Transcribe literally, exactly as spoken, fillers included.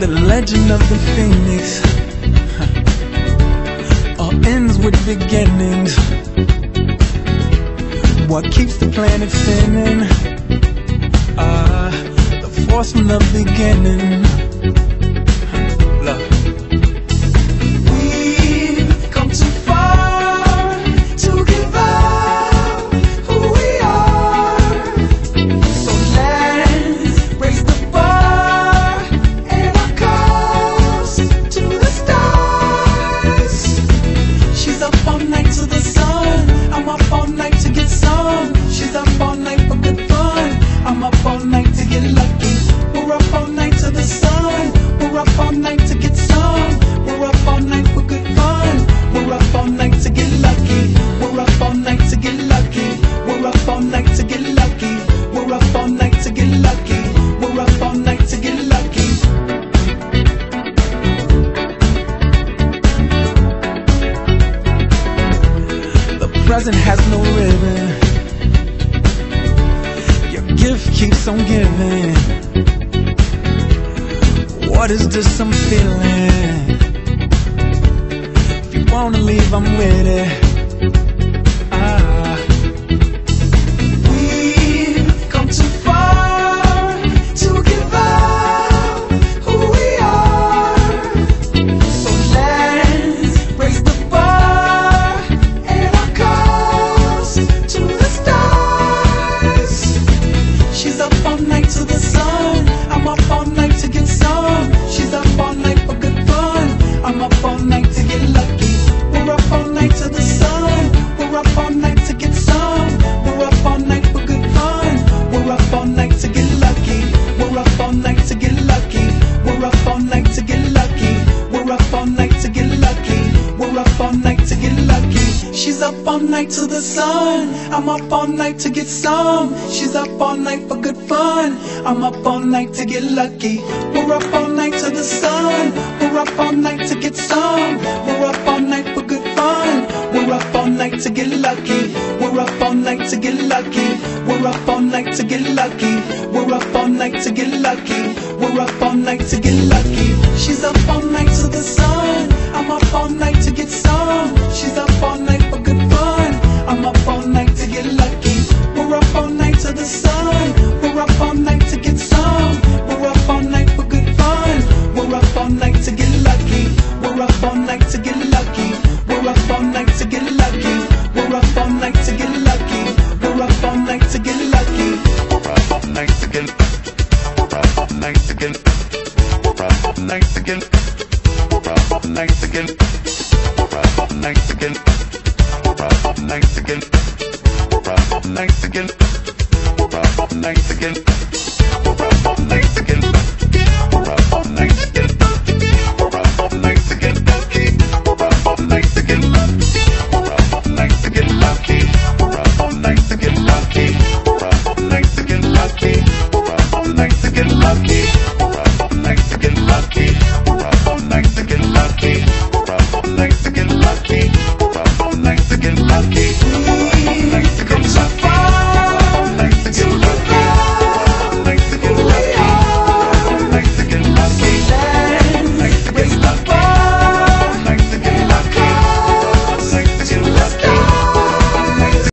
The legend of the phoenix, huh, all ends with beginnings. What keeps the planet spinning? Ah, uh, the force from the beginning. Love. We've come too far to give up who we are. So let's raise the bar and our cause to the stars. She's up all night to the sun. I'm up all night to get some. She's up all night for good fun. I'm up all night to get lucky. We're up all night to the sun. We're up all night to get some. We're up all night for good fun. We're up all night to get lucky. We're up all night to get lucky. We're up all night to get lucky. We're up all night to get lucky. We're up all night to get lucky. The present has no ribbon. Your gift keeps on giving. What is this I'm feeling? If you wanna leave, I'm with it. Ah. We've come too far to give up who we are. So let's raise the bar and our cause to the stars. She's up all night to the sun. I'm up all night to get some. She's up all night for good fun. I'm up all night to get lucky. We're up all night to the sun. We're up all night to get some. We're up all night for good fun. We're up all night to get lucky. We're up all night to get lucky. We're up all night to get lucky. We're up all night to get lucky. We're up all night to get lucky. She's up all night to the sun. I'm up all night to get some. She's up all night for good fun. I'm up all night to get lucky. We're up all night to the sun. We're up all night to get some. We're up all night for good fun. We're up all night to get lucky. We're up all night to get lucky. We're up all night to get lucky. We're up all night to get lucky. We're up all night to get lucky. She's up all night to the sun. I'm up all night to get some. She's up all night for good fun. I'm up all night to get lucky. We're up all night to the sun. We're up all night to get some. We're up all night for good fun. We're up all night to get lucky. We're up all night to get lucky. We're up all night to get lucky. We're up all night to get lucky. We're up all night to get lucky. We're up all night to get. We're up all night to get. We're up all night to get. We're up all night to get. We're up all night to get. We're up all night to get. We're up all night to get. We're up all night to get. We're up all night to get. We're up all night to get. We're up all night to get lucky. We're up all night to get lucky. We're up all night to get lucky. We're up all night to get lucky. We're up all night to get lucky. We're up all night to get lucky.